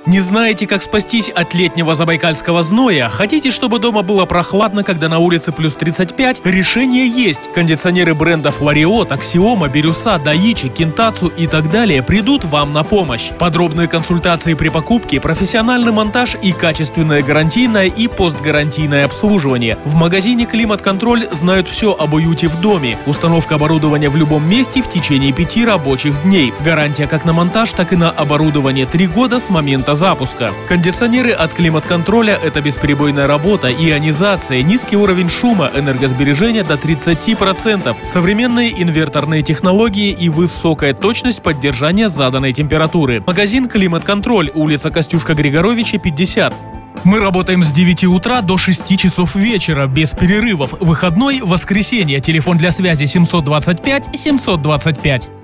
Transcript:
Не знаете, как спастись от летнего забайкальского зноя? Хотите, чтобы дома было прохладно, когда на улице плюс 35? Решение есть. Кондиционеры брендов Variot, Axioma, Бирюса, Daichi, Kintatsu и так далее придут вам на помощь. Подробные консультации при покупке, профессиональный монтаж и качественное гарантийное и постгарантийное обслуживание. В магазине «Климат-контроль» знают все об уюте в доме. Установка оборудования в любом месте в течение 5 рабочих дней. Гарантия как на монтаж, так и на оборудование 3 года с момента запуска. Кондиционеры от «Климат-контроля» — это бесперебойная работа, ионизация, низкий уровень шума, энергосбережение до 30%, современные инверторные технологии и высокая точность поддержания заданной температуры. Магазин «Климат-контроль», улица Костюшка Григоровича, 50. Мы работаем с 9 утра до 6 часов вечера, без перерывов. Выходной, воскресенье. Телефон для связи 725 725.